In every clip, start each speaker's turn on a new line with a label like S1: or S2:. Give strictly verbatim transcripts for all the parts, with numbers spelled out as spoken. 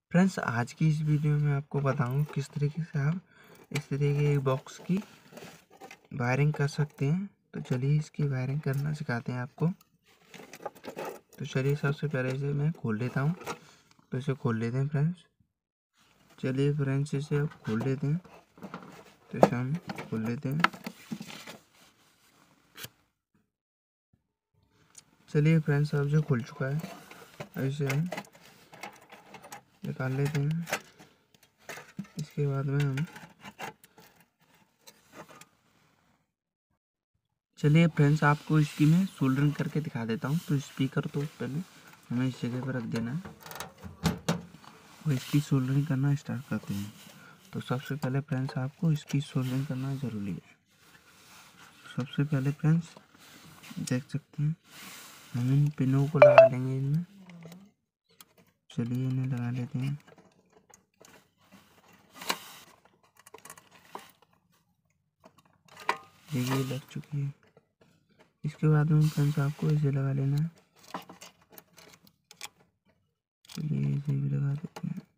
S1: Friends, आज की इस वीडियो में आपको बताऊं किस तरीके से आप इस तरीके के बॉक्स की वायरिंग कर सकते हैं। तो चलिए इसकी वायरिंग करना सिखाते हैं आपको। तो चलिए सबसे पहले इसे मैं खोल लेता हूं। तो इसे खोल लेते हैं फ्रेंड्स। चलिए फ्रेंड्स, इसे अब खोल लेते हैं। तो इसे हम खोल लेते हैं। चलिए फ्रेंड्स, अब जो खुल चुका है अब इसे हम निकाल लेते हैं। इसके बाद में हम चलिए फ्रेंड्स, आपको इसकी मैं सोल्डरिंग करके दिखा देता हूँ। तो स्पीकर तो पहले हमें इस जगह पर रख देना है और इसकी सोल्डरिंग करना स्टार्ट करते हैं। तो सबसे पहले फ्रेंड्स, आपको इसकी सोल्डरिंग करना ज़रूरी है। सबसे पहले फ्रेंड्स देख सकते हैं हम इन पिनों को लगा लेंगे इनमें। चलिए इन्हें लगा लेते हैं। देखिए लग चुकी है। इसके बाद में फ्रेंड्स आपको इसे लगा लेना है। चलिए इसे भी लगा देते हैं।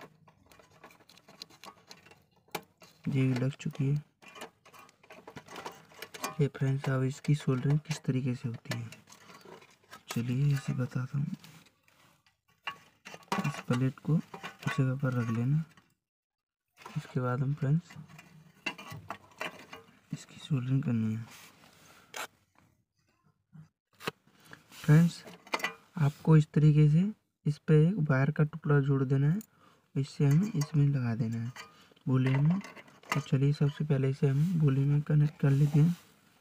S1: ये भी लग चुकी है। ये फ्रेंड्स, अब इसकी सोल्डरिंग किस तरीके से होती है चलिए इसे बताता हूँ। इस प्लेट को इस जगह पर रख लेना। इसके बाद हम फ्रेंड्स इसकी सोल्डरिंग करनी है। फ्रेंड्स, आपको इस तरीके से इस पे एक वायर का टुकड़ा जोड़ देना है। इससे हमें इसमें लगा देना है बूलियन में। तो चलिए सबसे पहले इसे हम बूलियन में कनेक्ट कर लेते हैं।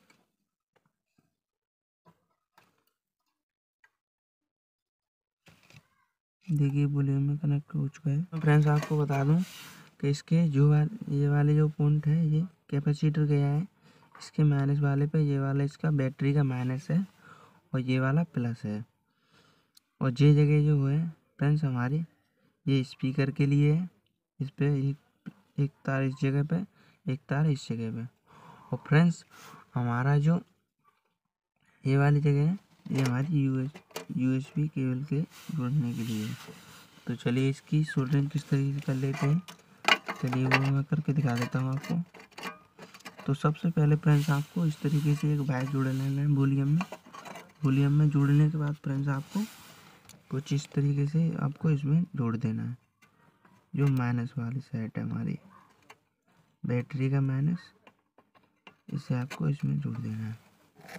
S1: देखिए बूलियन में कनेक्ट हो चुका है। फ्रेंड्स, आपको बता दूं कि इसके जो वाले ये वाले जो पॉइंट है ये कैपेसिटर गया है। इसके माइनस वाले पे ये वाला इसका बैटरी का माइनस है और ये वाला प्लस है। और ये जगह जो है फ्रेंड्स हमारी ये स्पीकर के लिए है। इस पे एक एक तार इस जगह पे, एक तार इस जगह पे। और फ्रेंड्स, हमारा जो ये वाली जगह है ये हमारी यूएस यूएसबी केबल के जोड़ने के लिए है। तो चलिए इसकी सोल्डरिंग किस तरीके से कर लेते हैं। चलिए वो मैं करके दिखा देता हूँ आपको। तो सबसे पहले फ्रेंड्स आपको इस तरीके से एक वायर जोड़ लेना है वॉल्यूम में। वॉल्यूम में जोड़ने के बाद फ्रेंड्स आपको कुछ इस तरीके से आपको इसमें जोड़ देना है। जो माइनस वाली साइड है हमारी बैटरी का माइनस, इसे आपको इसमें जोड़ देना है।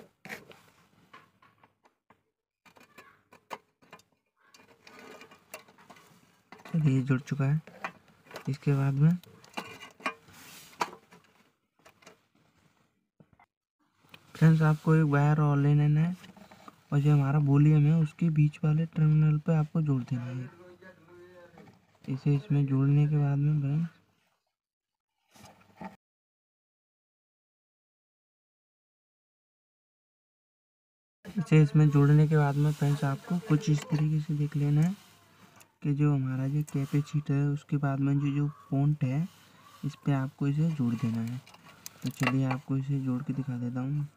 S1: चलिए जुड़ चुका है। इसके बाद में फ्रेंड्स आपको एक वायर और ले लेना है और जो हमारा वॉल्यूम है उसके बीच वाले टर्मिनल पे आपको जोड़ देना है। इसे इसमें जोड़ने के बाद में फ्रेंड्स इसे इसमें जोड़ने के बाद में फ्रेंड्स आपको कुछ इस तरीके से देख लेना है कि जो हमारा जो कैपेसिटर है उसके बाद में जो जो पॉइंट है इस पे आपको इसे जोड़ देना है। तो चलिए आपको इसे जोड़ के दिखा देता हूँ।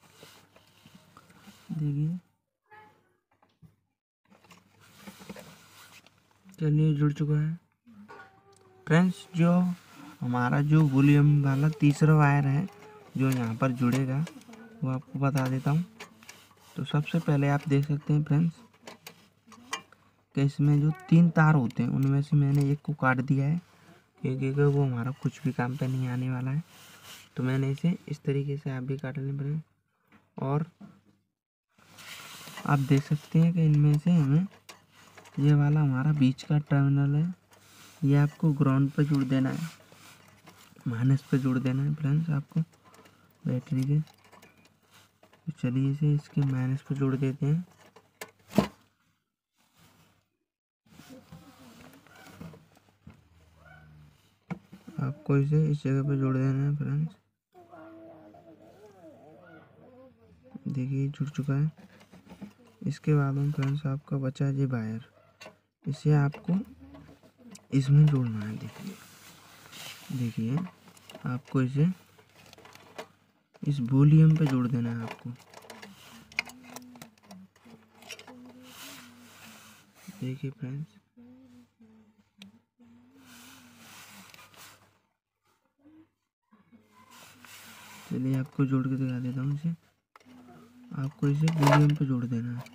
S1: देखिए चलिए जुड़ चुका है। फ्रेंड्स, जो हमारा जो वॉल्यूम वाला तीसरा वायर है जो यहाँ पर जुड़ेगा वो आपको बता देता हूँ। तो सबसे पहले आप देख सकते हैं फ्रेंड्स कि इसमें जो तीन तार होते हैं उनमें से मैंने एक को काट दिया है क्योंकि वो हमारा कुछ भी काम पे नहीं आने वाला है। तो मैंने इसे इस तरीके से आप भी काट लें फ्रेंड्स। और आप देख सकते हैं कि इनमें से हमें ये वाला हमारा बीच का टर्मिनल है ये आपको ग्राउंड पर जोड़ देना है, माइनस पे जोड़ देना है फ्रेंड्स आपको बैटरी के। तो चलिए इसे इसके माइनस पे जोड़ देते हैं। आपको इसे इस जगह पे जोड़ देना है फ्रेंड्स। देखिए जुड़ चुका है। इसके बाद में फ्रेंड्स आपका बचा ये वायर, इसे आपको इसमें जोड़ना है। देखिए देखिए आपको इसे इस वॉल्यूम पे जोड़ देना है आपको। देखिए फ्रेंड्स चलिए आपको जोड़ के दिखा देता हूँ इसे। आपको इसे बूलियन पे जोड़ देना है।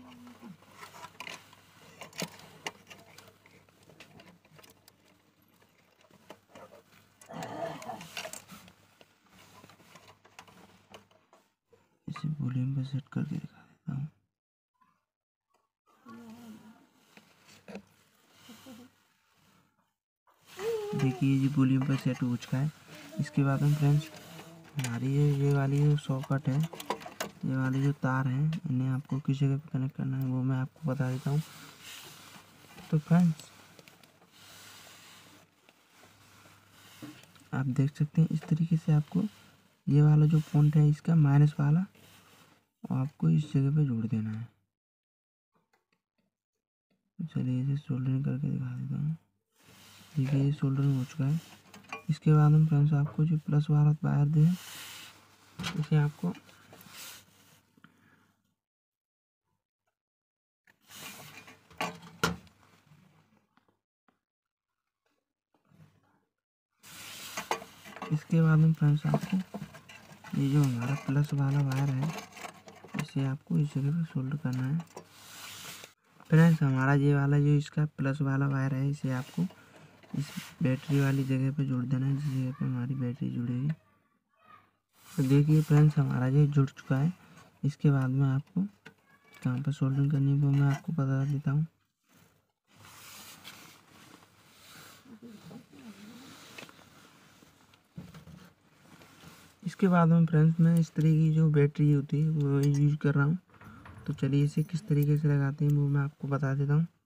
S1: इसे बूलियन पे सेट करके दिखा देता हूँ। देखिए ये बूलियन पे सेट हो चुका है। इसके बाद में फ्रेंड्स हमारी ये ये वाली जो सॉकेट है, ये वाली जो तार है, इन्हें आपको किस जगह पे कनेक्ट करना है वो मैं आपको बता देता हूँ। तो फ्रेंड्स आप देख सकते हैं इस तरीके से आपको ये वाला जो पॉइंट है इसका माइनस वाला आपको इस जगह पे जोड़ देना है। चलिए इसे सोल्डरिंग करके दिखा देता हूँ। देखिए ये सोल्डरिंग हो चुका है। इसके बाद हम फ्रेंड्स आपको जो प्लस वाला वायर दे इसे आपको इसके बाद में फ्रेंड्स आपको ये जो हमारा प्लस वाला वायर है इसे आपको इस जगह पे सोल्डर करना है। फ्रेंड्स हमारा ये वाला जो इसका प्लस वाला वायर है इसे आपको इस बैटरी वाली जगह पे जोड़ देना है, जिस जगह पे हमारी बैटरी जुड़ेगी। तो देखिए फ्रेंड्स हमारा ये जुड़ चुका है। इसके बाद में आपको कहाँ पर सोल्डरिंग करनी है वो मैं आपको बता देता हूँ। इसके बाद में फ्रेंड्स मैं इस तरह की जो बैटरी होती है वो यूज कर रहा हूँ। तो चलिए इसे किस तरीके से लगाते हैं वो मैं आपको बता देता हूँ।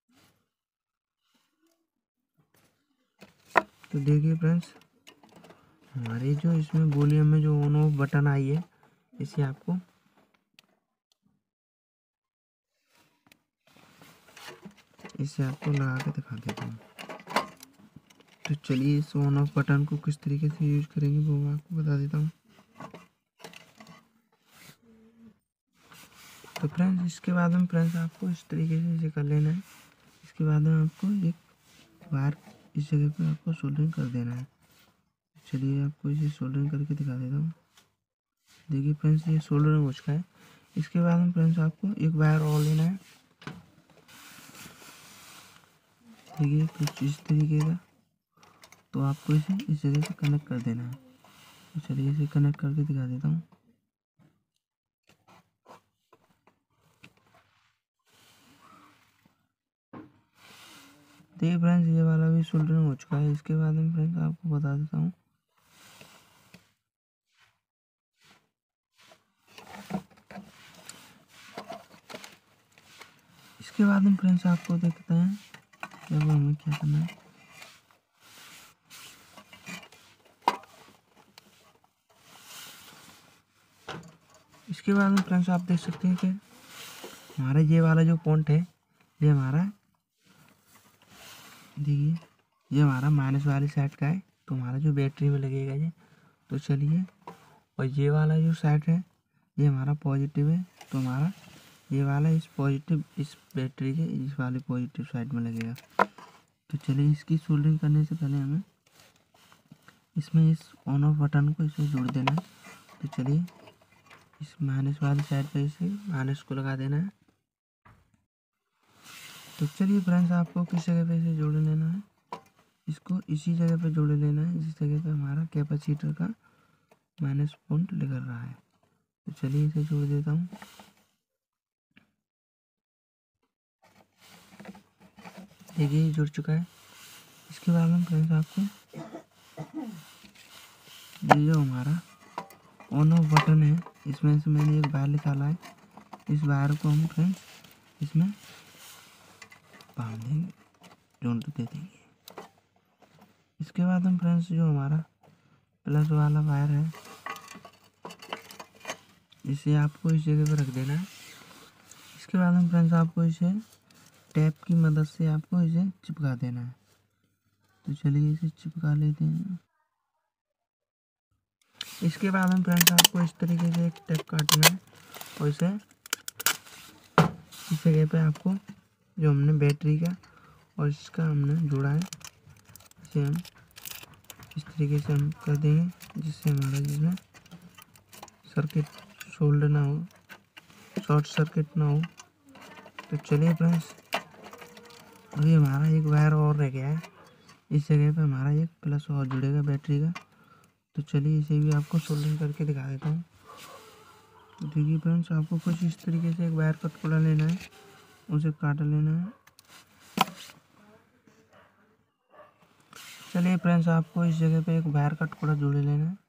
S1: तो देखिए फ्रेंड्स हमारे जो इसमें वॉल्यूम में जो ऑन ऑफ बटन आई है इसे आपको इसे आपको लगा के दिखा देता हूँ। तो चलिए इस ऑन ऑफ बटन को किस तरीके से यूज करेंगे वो मैं आपको बता देता हूँ। तो फ्रेंड्स इसके बाद में फ्रेंड्स आपको इस तरीके से इसे कर लेना है। इसके बाद में आपको एक वायर इस जगह पे आपको सोल्डरिंग कर देना है। चलिए आपको इसे सोल्डरिंग करके दिखा देता हूँ। देखिए फ्रेंड्स ये सोल्डरिंग हो चुका है। इसके बाद में फ्रेंड्स आपको एक वायर और लेना है। देखिए कुछ इस तरीके का। तो आपको इसे इस जगह से कनेक्ट कर देना है। तो चलिए इसे कनेक्ट करके दिखा देता हूँ। देखिए फ्रेंड्स ये वाला भी सोल्डरिंग हो चुका है। इसके बाद में फ्रेंड्स आपको बता देता हूँ। इसके बाद में फ्रेंड्स आपको देखते हैं कि अब हमें क्या करना है। इसके बाद में फ्रेंड्स आप देख सकते हैं कि हमारा ये वाला जो पॉइंट है ये हमारा देखिए ये हमारा माइनस वाली साइड का है। तो हमारा जो बैटरी में लगेगा ये। तो चलिए और ये वाला जो साइड है ये हमारा पॉजिटिव है। तो हमारा ये वाला इस पॉजिटिव इस बैटरी के इस वाले पॉजिटिव साइड में लगेगा। तो चलिए इसकी सोल्डरिंग करने से पहले हमें इसमें इस ऑन ऑफ बटन को इसे जोड़ देना है। तो चलिए इस माइनस वाली साइड पे इसे माइनस को लगा देना है। तो चलिए फ्रेंड्स आपको किस जगह पे इसे जोड़ लेना है, इसको इसी जगह पे जोड़ लेना है जिस जगह पे हमारा कैपेसिटर का माइनस पॉइंट निकल रहा है। तो चलिए इसे जोड़ देता हूँ। देखिए जुड़ चुका है। इसके बाद में फ्रेंड्स आपको ये जो हमारा ऑन ऑफ बटन है इसमें से मैंने एक वायर निकाला है। इस वायर को हम फ्रेंड्स इसमें बांध देंगे, जोड़ दे देंगे। इसके बाद हम फ्रेंड्स जो हमारा प्लस वाला वायर है इसे आपको इस जगह पर रख देना है। इसके बाद हम फ्रेंड्स आपको इसे टैप की मदद से आपको इसे चिपका देना है। तो चलिए इसे चिपका लेते हैं। इसके बाद हम फ्रेंड्स आपको इस तरीके से एक टैप काटना है और इसे इस जगह पे आपको जो हमने बैटरी का और इसका हमने जोड़ा है इसे हम इस तरीके से हम कर देंगे जिससे हमारा जिसमें सर्किट सोल्डर ना हो, शॉर्ट सर्किट ना हो। तो चलिए फ्रेंड्स, अभी हमारा एक वायर और रह गया है, इस जगह पे हमारा एक प्लस और जुड़ेगा बैटरी का। तो चलिए इसे भी आपको सोल्डरिंग करके दिखा देता हूँ। तो देखिए फ्रेंड्स, आपको कुछ इस तरीके से एक वायर का टुकड़ा लेना है, उसे काट लेना है। चलिए फ्रेंड्स, आपको इस जगह पे एक वायर का टुकड़ा जोड़ लेना है।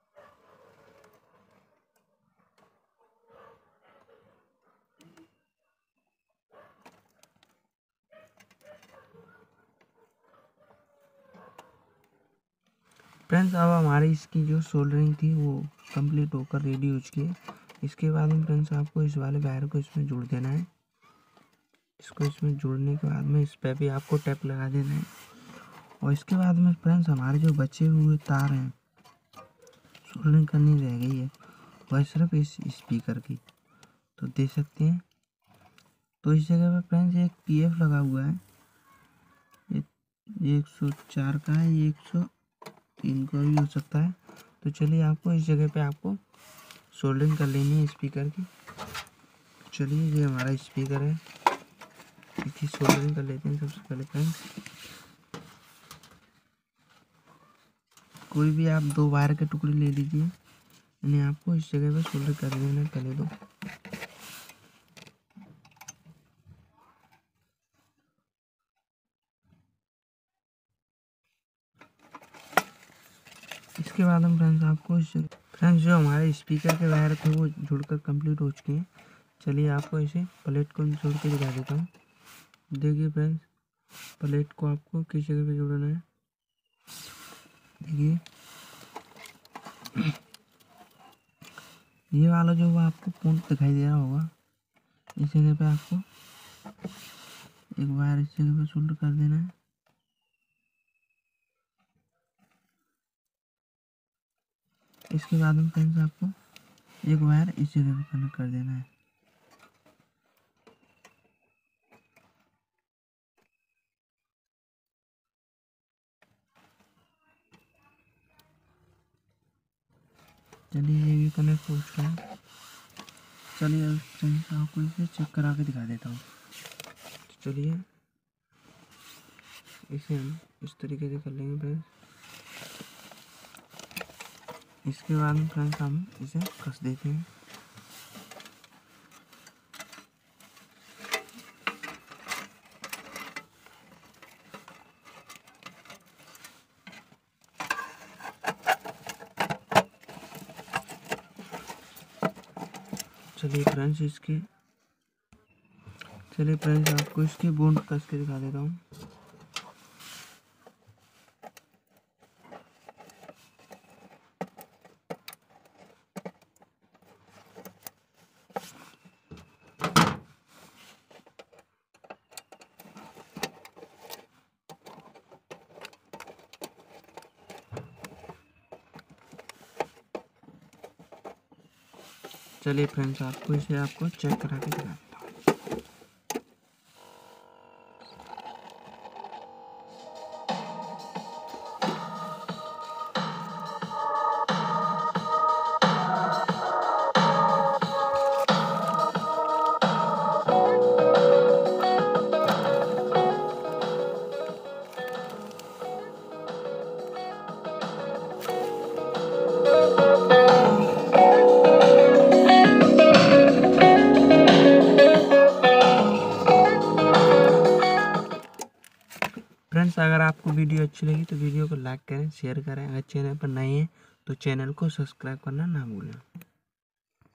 S1: फ्रेंड्स, अब हमारी इसकी जो सोल्डरिंग थी वो कंप्लीट होकर रेडी हो चुकी है। इसके बाद में फ्रेंड्स आपको इस वाले वायर को इसमें जोड़ देना है। इसको इसमें जोड़ने के बाद में इस पे भी आपको टेप लगा देना है। और इसके बाद में फ्रेंड्स हमारे जो बचे हुए तार हैं, सोल्डरिंग करनी रह गई है, वह सिर्फ इस स्पीकर की, तो दे सकते हैं। तो इस जगह पे फ्रेंड्स एक पी एफ लगा हुआ है, ये एक सौ चार का है, ये एक सौ तीन का भी हो सकता है। तो चलिए आपको इस जगह पे आपको सोल्डरिंग कर लेनी है स्पीकर की। चलिए ये हमारा स्पीकर है, इसकी सोल्डरिंग कर लेते हैं सबसे पहले फ्रेंड्स। कोई भी आप दो वायर के टुकड़े ले लीजिए, इन्हें आपको इस जगह पे सोल्डर कर देना है पहले तो। इसके बाद हम फ्रेंड्स आपको इस फ्रेंड्स जो हमारे स्पीकर के वायर थे वो जुड़कर कंप्लीट हो चुके हैं। चलिए आपको इसे प्लेट को जोड़ के दिखा देता हूँ। देखिए फ्रेंड्स, प्लेट को आपको किस जगह पे जोड़ना है, देखिए ये वाला जो आपको पॉइंट दिखाई दे रहा होगा, इस जगह पे आपको एक वायर इस जगह पे सोल्डर कर देना है। इसके बाद में फ्रेंड्स आपको एक वायर इस जगह पे कनेक्ट कर देना है। चलिए ये भी कनेक्ट हो चुका है। चलिए फ्रेंड्स आपको इसे चेक करा के दिखा देता हूँ। तो चलिए इसे हम इस तरीके से कर लेंगे फ्रेंड्स। इसके बाद में फ्रेंड्स हम इसे कस देते हैं। चलिए फ्रेंड्स इसके चलिए फ्रेंड्स आपको इसके बॉन्ड कस के दिखा देता हूँ। चलिए फ्रेंड्स आपको इसे आपको चेक करा के दिखा देता हूँ। फ्रेंड्स अगर आपको वीडियो अच्छी लगी तो वीडियो को लाइक करें, शेयर करें। अगर चैनल पर नए हैं तो चैनल को सब्सक्राइब करना ना भूलें।